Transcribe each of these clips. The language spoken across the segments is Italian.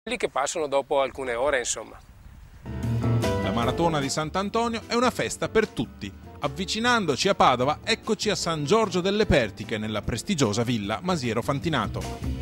Quelli che passano dopo alcune ore, insomma. La Maratona di Sant'Antonio è una festa per tutti. Avvicinandoci a Padova, eccoci a San Giorgio delle Pertiche, nella prestigiosa villa Masiero Fantinato.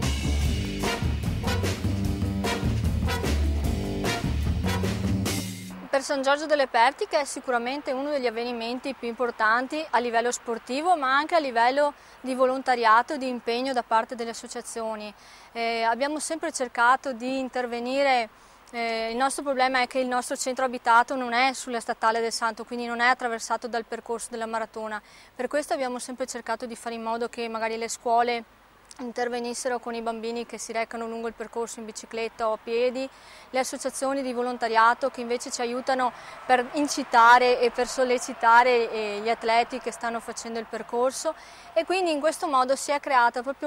Per San Giorgio delle Pertiche è sicuramente uno degli avvenimenti più importanti a livello sportivo, ma anche a livello di volontariato e di impegno da parte delle associazioni. Abbiamo sempre cercato di intervenire. Il nostro problema è che il nostro centro abitato non è sulla statale del Santo, quindi non è attraversato dal percorso della maratona. Per questo abbiamo sempre cercato di fare in modo che magari le scuole intervenissero con i bambini che si recano lungo il percorso in bicicletta o a piedi, le associazioni di volontariato che invece ci aiutano per incitare e per sollecitare gli atleti che stanno facendo il percorso, e quindi in questo modo si è creato proprio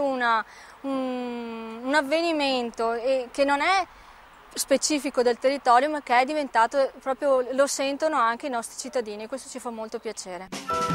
un avvenimento che non è specifico del territorio, ma che è diventato proprio, lo sentono anche i nostri cittadini, e questo ci fa molto piacere.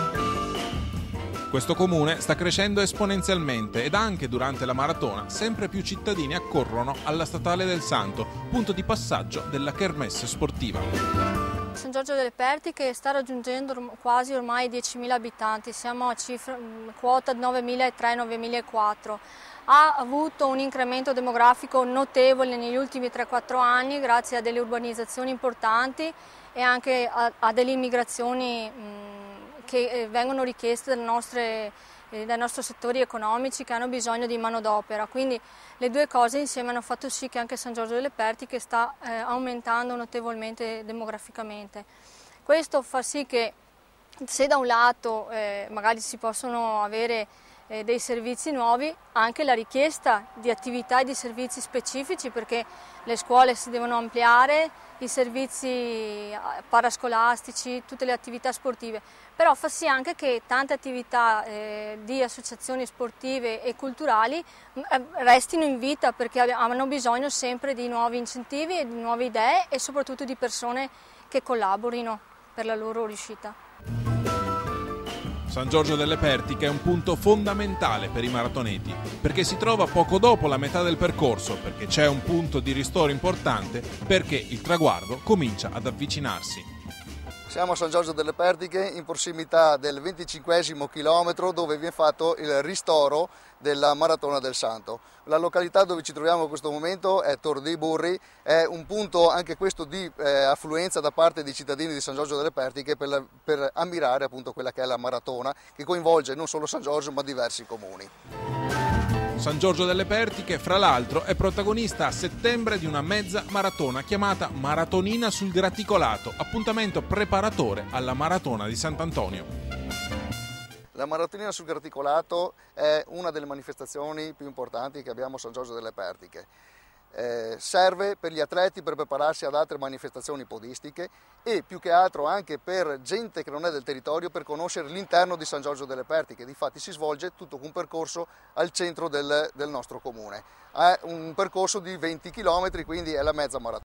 Questo comune sta crescendo esponenzialmente ed anche durante la maratona sempre più cittadini accorrono alla Statale del Santo, punto di passaggio della kermesse sportiva. San Giorgio delle Pertiche sta raggiungendo quasi ormai 10.000 abitanti, siamo a quota 9.300-9.400. Ha avuto un incremento demografico notevole negli ultimi 3-4 anni grazie a delle urbanizzazioni importanti e anche a delle immigrazioni che vengono richieste dai nostri settori economici che hanno bisogno di manodopera. Quindi le due cose insieme hanno fatto sì che anche San Giorgio delle Pertiche sta aumentando notevolmente demograficamente. Questo fa sì che, se da un lato magari si possono avere dei servizi nuovi, anche la richiesta di attività e di servizi specifici, perché le scuole si devono ampliare, i servizi parascolastici, tutte le attività sportive, però fa sì anche che tante attività di associazioni sportive e culturali restino in vita, perché hanno bisogno sempre di nuovi incentivi e di nuove idee e soprattutto di persone che collaborino per la loro riuscita. San Giorgio delle Pertiche è un punto fondamentale per i maratoneti, perché si trova poco dopo la metà del percorso, perché c'è un punto di ristoro importante, perché il traguardo comincia ad avvicinarsi. Siamo a San Giorgio delle Pertiche, in prossimità del 25° chilometro, dove viene fatto il ristoro della Maratona del Santo. La località dove ci troviamo in questo momento è Tor dei Burri, è un punto anche questo di affluenza da parte dei cittadini di San Giorgio delle Pertiche per ammirare appunto quella che è la maratona, che coinvolge non solo San Giorgio ma diversi comuni. San Giorgio delle Pertiche, fra l'altro, è protagonista a settembre di una mezza maratona chiamata Maratonina sul Graticolato, appuntamento preparatore alla Maratona di Sant'Antonio. La Maratonina sul Graticolato è una delle manifestazioni più importanti che abbiamo a San Giorgio delle Pertiche. Serve per gli atleti per prepararsi ad altre manifestazioni podistiche e più che altro anche per gente che non è del territorio, per conoscere l'interno di San Giorgio delle Pertiche. Difatti si svolge tutto un percorso al centro del nostro comune. È un percorso di 20 km, quindi è la mezza maratona.